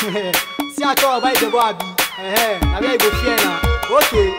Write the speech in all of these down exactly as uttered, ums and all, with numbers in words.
See I talk about the boy. Eh, now we go fear now. Okay.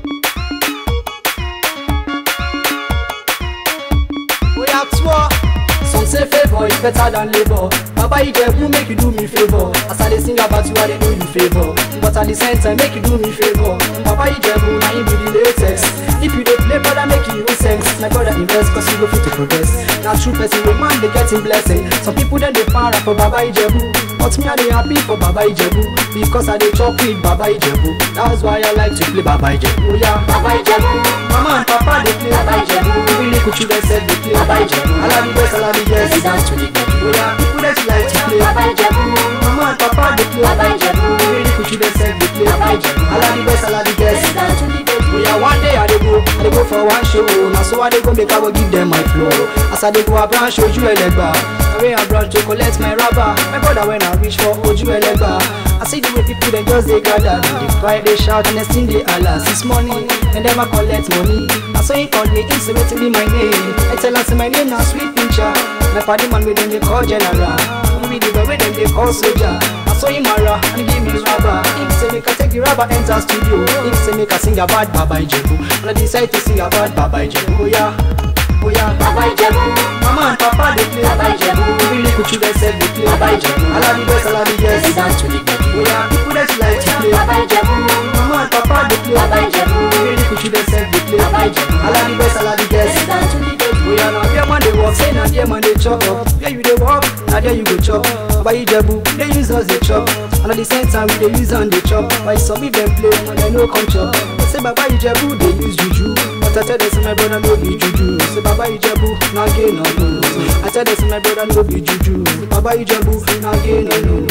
We are two. Some say favor is better than labor. Baba Ijebu make you do me favor. As I dey sing about you, I dey know you favor. But at the same time, make you do me favor. Baba Ijebu, now you be the latest. If you dey play, brother, make you use sense. My brother invest, cause you go fit to progress. Now true person, the man they getting blessing. Some people then they para for Baba Ijebu. But me I dey happy for Baba Ijebu, because I dey chop with Baba Ijebu. That's why I like to play Baba Ijebu. Oh yeah, Baba Ijebu. Mama and Papa they play Baba Ijebu. Really could you guys said they play Baba Ijebu. I love you guys, I love you guys. Dance to the beat. Oh yeah, people that like to play Baba Ijebu. Mama and Papa they play Baba Ijebu. Really could you guys said they play Baba Ijebu. I love you guys, I love you guys. Dance to the beat. Oh yeah, one day I dey go, I dey go for one show. Now so I dey go make I go give them my flow. As I dey go, I branch show you a legba. I I branch to collect my rubber. My brother when I reach for Oju Elegba, I see the way people then just they gather. They cry, they shout, and they sing the Allah. Since morning, and never collect money. I saw he called me, instantly be my name. I tell us my name now, sweet pincher. My party man with them they call general. We the way them they call soldier. I saw him Mara and he give me rubber. He say make I take the rubber enter studio. He say make I sing about Baba Ijebu. And I decide to sing about Baba Ijebu. Oh yeah. Oh yeah, Baba Ijebu. Mama and Papa they play Baba Ijebu. Really could you guys said they play Baba Ijebu. I love you guys, I love you guys. Dance to the beat. Oh yeah, people that like to play Baba Ijebu. Mama and Papa they play Baba Ijebu. Really could you guys said they play Baba Ijebu. I love you guys, I love you guys. Dance to the beat. Oh yeah, now there man they walk, say now there man they chop. There you they walk, now there you go chop. Baba Ijebu, they use us they chop. And at the same time we they use and they chop. Why some of them play and they no come chop. They say Baba Ijebu they use juju. I tell them my brother no be juju. Say Baba Ijebu na gain no no. I tell them my brother no be juju. Baba Ijebu na gain no no.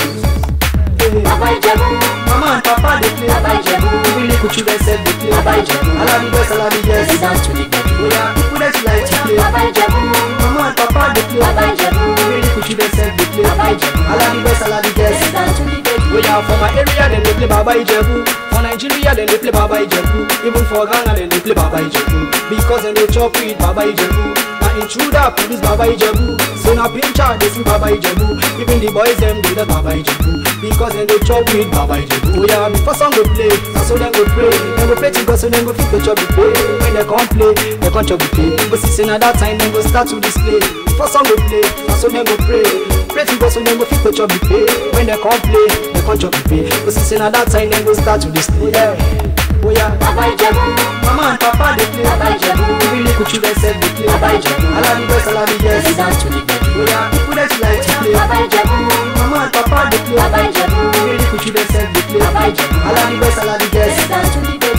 Baba Ijebu, Mama and Papa they play Baba Ijebu. Really could you guys said they play Baba Ijebu. I love you guys, I love you guys. Dance to the beat. Oh yeah, people that like to play Baba Ijebu. Mama and Papa they play Baba Ijebu. Really could you guys said they play Baba Ijebu. I love you guys, I love you guys. Dance to the beat. Oh yeah, for my area then they play Baba Ijebu. For Nigeria then they play Baba Ijebu. Even for Ghana then they play Baba Ijebu. Because then they chop with Baba Ijebu. Now intruder produce Baba Ijebu. So now pincher they sing Baba Ijebu. Even the boys them do that Baba Ijebu. Because then they chop with Baba Ijebu. Oh yeah, before song go play, so then go pray. Then go play to God, so then go fit to chop the play. When they can't play, they can't chop the play. But since at that time then go start to display. Before song go play, so then go pray. Pray to God, so then go fit to chop the play. When they can't play, they can't chop the play. But since at that time then go start to display. Yeah. Oh yeah, Baba Ijebu. Mama and Papa they play Baba Ijebu. Really could you guys said they play Baba Ijebu. I love you guys, I love you guys. Dance to the beat. Oh yeah, people that like to play Baba Ijebu. Mama and Papa they play Baba Ijebu. Really could you guys said they play Baba Ijebu. I love you guys, I love you guys. Dance to the beat.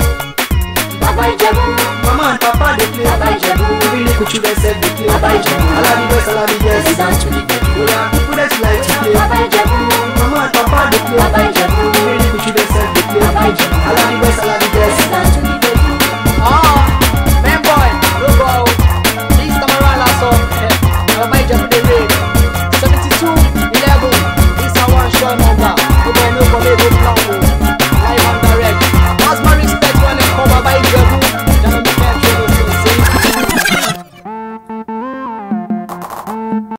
Baba Ijebu. Mama and Papa they play Baba Ijebu. Really could you guys said they play Baba Ijebu. I love you guys, I love you guys.